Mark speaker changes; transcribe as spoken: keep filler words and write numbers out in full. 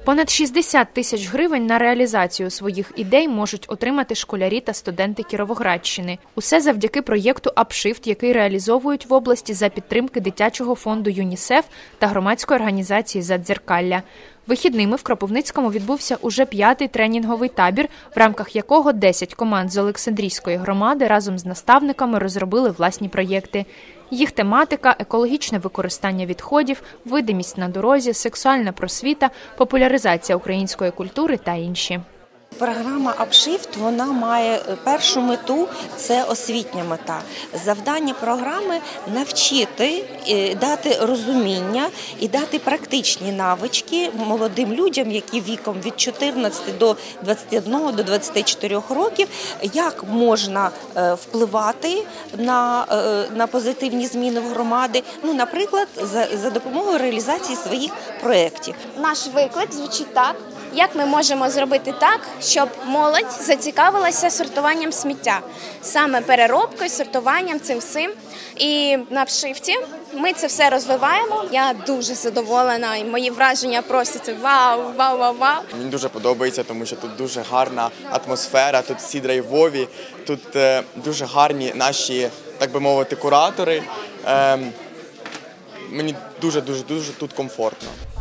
Speaker 1: Понад шістдесят тисяч гривень на реалізацію своїх ідей можуть отримати школярі та студенти Кіровоградщини. Усе завдяки проєкту «Апшифт», який реалізовують в області за підтримки дитячого фонду ЮНІСЕФ та громадської організації «Задзеркалля». Вихідними в Кропивницькому відбувся уже п'ятий тренінговий табір, в рамках якого десять команд з Олександрійської громади разом з наставниками розробили власні проєкти. Їх тематика – екологічне використання відходів, видимість на дорозі, сексуальна просвіта, популяризація української культури та інші.
Speaker 2: Програма «Апшифт» вона має першу мету – це освітня мета. Завдання програми – навчити, дати розуміння і дати практичні навички молодим людям, які віком від чотирнадцяти до двадцяти одного до двадцяти чотирьох років, як можна впливати на, на позитивні зміни в громади, ну, наприклад, за, за допомогою реалізації своїх проєктів.
Speaker 3: Наш виклик звучить так. Як ми можемо зробити так, щоб молодь зацікавилася сортуванням сміття? Саме переробкою, сортуванням, цим всім. І на «Апшифті» ми це все розвиваємо. Я дуже задоволена, і мої враження просто це вау, вау, вау, вау.
Speaker 4: Мені дуже подобається, тому що тут дуже гарна атмосфера, тут всі драйвові, тут е, дуже гарні наші, так би мовити, куратори. Е, мені дуже-дуже-дуже тут комфортно.